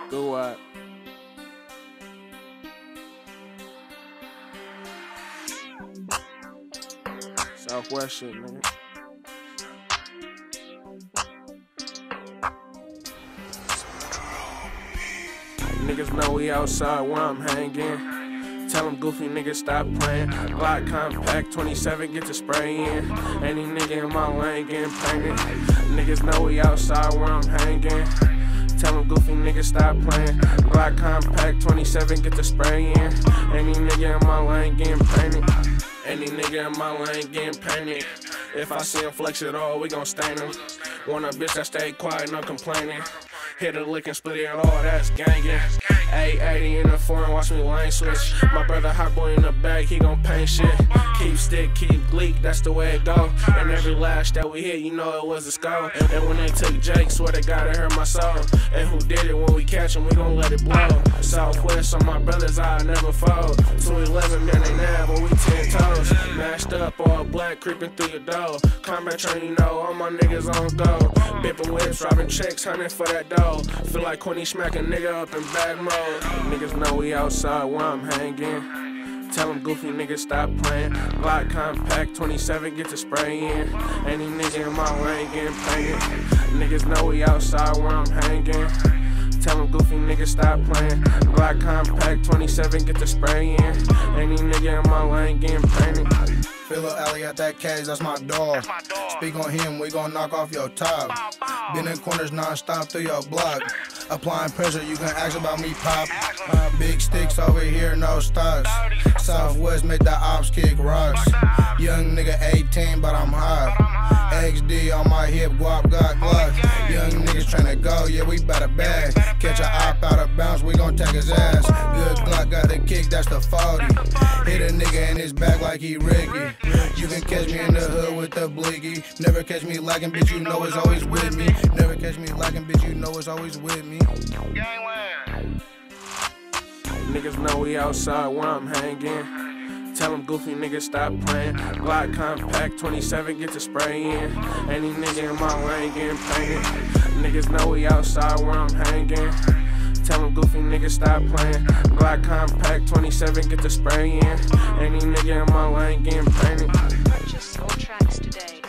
Guapo. Southwest shit, man. Niggas know we outside where I'm hanging. Tell them goofy niggas stop playing. Glock compact 27, get the spray in. Any nigga in my lane getting painted. Niggas know we outside where I'm hanging. Tell them goofy niggas stop playing. Glock compact 27, get the spray in. Any nigga in my lane getting painted. Any nigga in my lane getting painted. If I see him flex at all, we gon' stain him. Want a bitch that stay quiet, no complaining. Hit a lick and split it all, that's gangin'. 880 in the foreign, watch me lane switch. My brother hot boy in the back, he gon' paint shit. Keep stick, keep gleek, that's the way it go. And every lash that we hit, you know it was a skull. And when they took Jake, swear to God it hurt my soul. And who did it? When we catch him, we gon' let it blow. Southwest on my brothers, I never fold. 211, man, they nab, but we 10 toes. Mashed up, all black, creeping through your door. Combat train, you know, all my niggas on go. Bippin' whips, robbing checks, hunting for that dough. Feel like Quinny smack a nigga up in bad mode. Niggas know we outside where I'm hanging. Tell them goofy niggas stop playing. Glock compact 27, get the spray in. Any nigga in my lane getting painted. Niggas know we outside where I'm hanging. Tell them goofy niggas stop playing. Glock compact 27, get the spray in. Any nigga in my lane getting painted. Fill up alley at that cage, that's my dog. Speak on him, we gon' knock off your top. Been in corners non-stop through your block. Applying pressure, you can ask about me pop. Big sticks over here, no stocks. Southwest make the ops kick rocks. Young nigga 18, but I'm hot. XD on my hip, Guap got Glock. Young niggas tryna go, yeah, we better bag. Catch a op out of bounds, we gon' take his ass. Good Glock got the kick, that's the 40. Hit a nigga in his back like he Ricky. You can catch me in the hood with the blicky. Never catch me lacking, bitch, you know it's always with me. Never catch me lacking, bitch, you know it's always with me. Niggas know we outside where I'm hanging. Tell them goofy niggas stop playing. Glock compact 27, get the spray in. Any nigga in my lane getting painted. Niggas know we outside where I'm hanging. Tell them goofy niggas stop playing. Glock compact 27, get the spray in. Any nigga in my lane getting painted. Purchase your tracks today.